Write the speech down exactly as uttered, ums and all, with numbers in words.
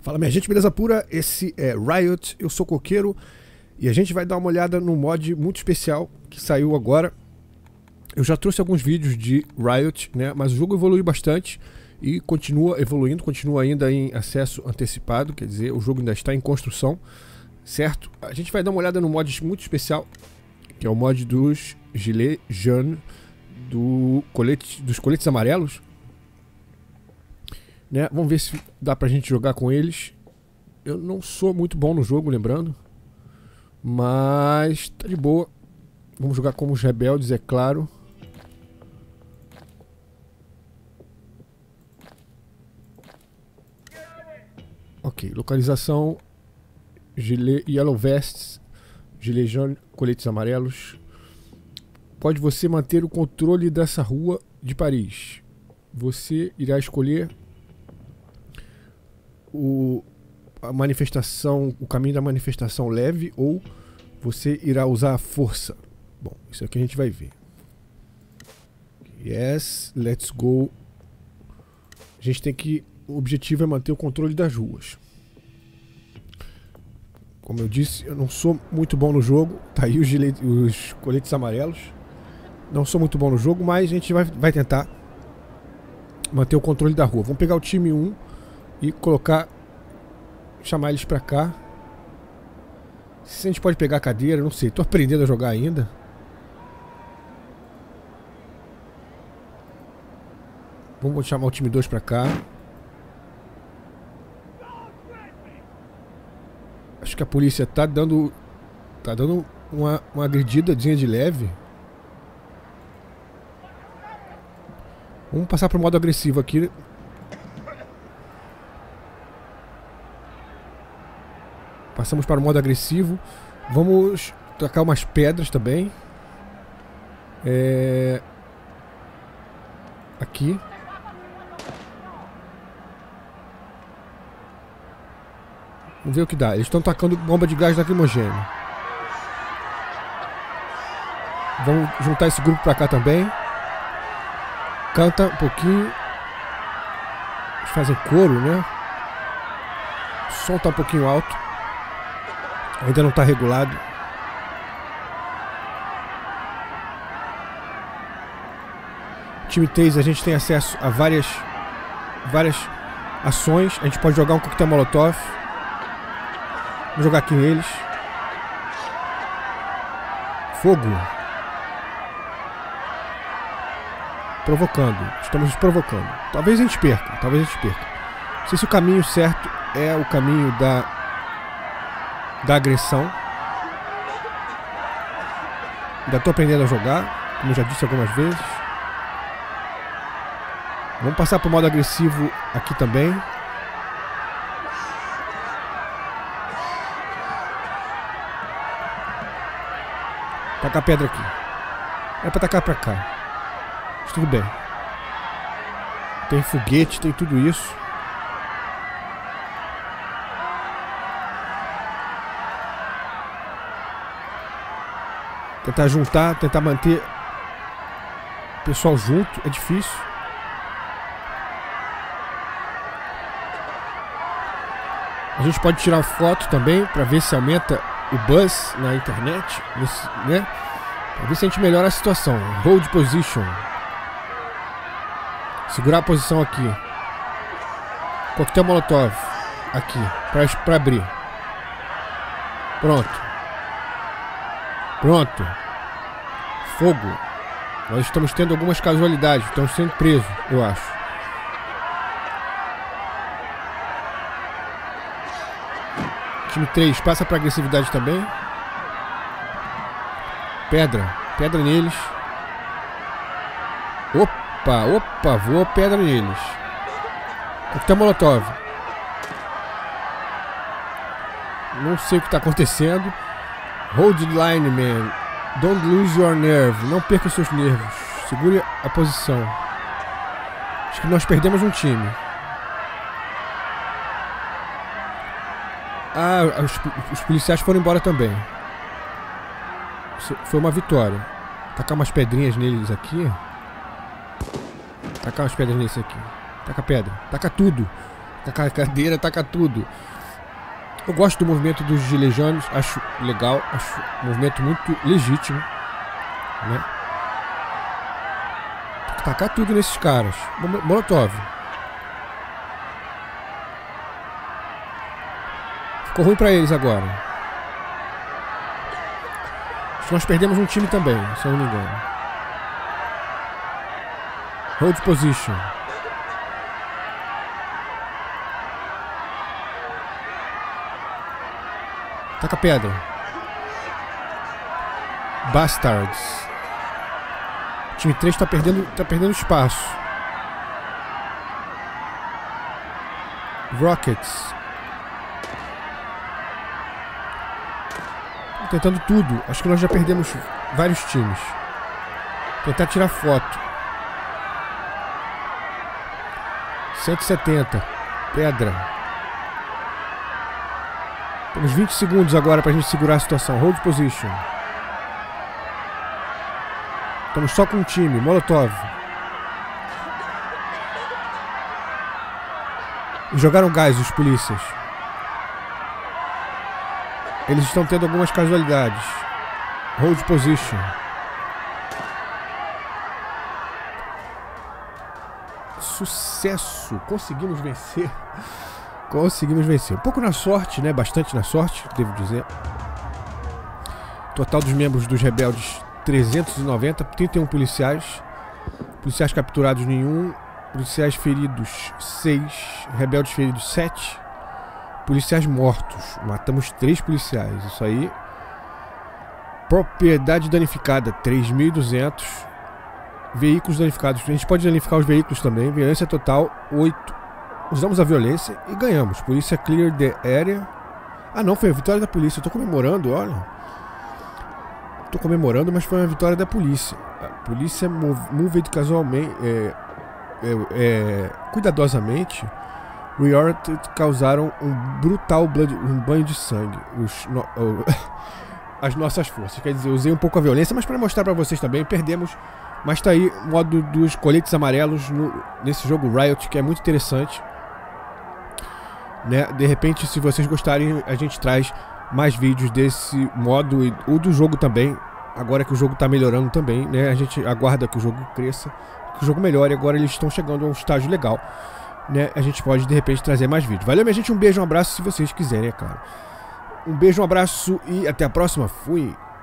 Fala minha gente, beleza pura? Esse é Riot, eu sou Coqueiro e a gente vai dar uma olhada no mod muito especial que saiu agora. Eu já trouxe alguns vídeos de Riot, né? Mas o jogo evoluiu bastante e continua evoluindo, continua ainda em acesso antecipado, quer dizer, o jogo ainda está em construção, certo? A gente vai dar uma olhada no mod muito especial, que é o mod dos Gilets jaunes, do colete, dos coletes amarelos. Né? Vamos ver se dá pra gente jogar com eles. Eu não sou muito bom no jogo, lembrando, mas tá de boa. Vamos jogar como os rebeldes, é claro. Ok, localização Gilet Yellow Vests, Gilets jaunes, coletes amarelos. Pode você manter o controle dessa rua de Paris. Você irá escolher O, a manifestação, o caminho da manifestação leve, ou você irá usar a força. Bom, isso aqui a gente vai ver. Yes, let's go. A gente tem que, o objetivo é manter o controle das ruas. Como eu disse, eu não sou muito bom no jogo. Tá aí os, gilet, os coletes amarelos. Não sou muito bom no jogo, mas a gente vai, vai tentar manter o controle da rua. Vamos pegar o time um e colocar, chamar eles pra cá. Se a gente pode pegar a cadeira, não sei, tô aprendendo a jogar ainda. Vamos chamar o time dois pra cá. Acho que a polícia tá dando Tá dando uma, uma agredidazinha de leve. Vamos passar pro modo agressivo aqui. Passamos para o modo agressivo. Vamos tacar umas pedras também. É... Aqui. Vamos ver o que dá. Eles estão tacando bomba de gás lacrimogêneo. Vamos juntar esse grupo para cá também. Canta um pouquinho. Eles fazem coro, né? O som tá um pouquinho alto. Ainda não está regulado. Time três, a gente tem acesso a várias várias ações. A gente pode jogar um coquetel molotov. Vamos jogar aqui neles. Fogo. Provocando. Estamos nos provocando. Talvez a gente perca. Talvez a gente perca. Não sei se o caminho certo é o caminho da da agressão. Ainda estou aprendendo a jogar, como eu já disse algumas vezes. Vamos passar para o modo agressivo aqui também. Tacar a pedra aqui. É para tacar para cá. Mas tudo bem. Tem foguete, tem tudo isso. Tentar juntar, tentar manter o pessoal junto, é difícil. A gente pode tirar foto também para ver se aumenta o buzz na internet, né? Para ver se a gente melhora a situação. Hold position. Segurar a posição aqui. Coquetel molotov aqui para abrir. Pronto. Pronto. Fogo. Nós estamos tendo algumas casualidades. Estamos sendo presos, eu acho. Time três passa para agressividade também. Pedra. Pedra neles. Opa, opa. Voa pedra neles. Coquetel molotov. Não sei o que está acontecendo. Hold the line, man. Don't lose your nerve. Não perca os seus nervos. Segure a posição. Acho que nós perdemos um time. Ah, os, os policiais foram embora também. Foi uma vitória. Tacar umas pedrinhas neles aqui. Tacar umas pedras nesse aqui. Taca pedra. Taca tudo. Taca a cadeira, taca tudo. Eu gosto do movimento dos gilejanos, acho legal, acho um movimento muito legítimo, né? Tem que tacar tudo nesses caras. Molotov. Ficou ruim pra eles agora. Acho que nós perdemos um time também, se eu não me engano. Hold position. Taca pedra. Bastards. O time três tá perdendo, tá perdendo espaço. Rockets. Tentando tudo. Acho que nós já perdemos vários times. Tentar tirar foto. cento e setenta. Pedra. Temos vinte segundos agora pra gente segurar a situação. Hold position. Estamos só com um time. Molotov. Jogaram gás os polícias. Eles estão tendo algumas casualidades. Hold position. Sucesso. Conseguimos vencer. Conseguimos vencer. Um pouco na sorte, né? Bastante na sorte, devo dizer. Total dos membros dos rebeldes, trezentos e noventa. trinta e um policiais. Policiais capturados, nenhum. Policiais feridos, seis. Rebeldes feridos, sete. Policiais mortos. Matamos três policiais. Isso aí. Propriedade danificada, três mil e duzentos. Veículos danificados. A gente pode danificar os veículos também. Violência total, oito. Usamos a violência e ganhamos. Polícia clear the area. Ah não, foi a vitória da polícia. Eu tô comemorando, olha. Tô comemorando, mas foi uma vitória da polícia. A polícia moved casualmente, é, é, é, cuidadosamente. Riot causaram um brutal blood, um banho de sangue. Os, no, oh, as nossas forças. Quer dizer, eu usei um pouco a violência, mas para mostrar para vocês também, perdemos. Mas tá aí o modo dos coletes amarelos no, nesse jogo Riot, que é muito interessante. Né? De repente, se vocês gostarem, a gente traz mais vídeos desse modo e, ou do jogo também. Agora que o jogo tá melhorando também, né? A gente aguarda que o jogo cresça, que o jogo melhore. Agora eles estão chegando a um estágio legal, né? A gente pode de repente trazer mais vídeos. Valeu, minha gente, um beijo, um abraço, se vocês quiserem, é claro. Um beijo, um abraço e até a próxima. Fui!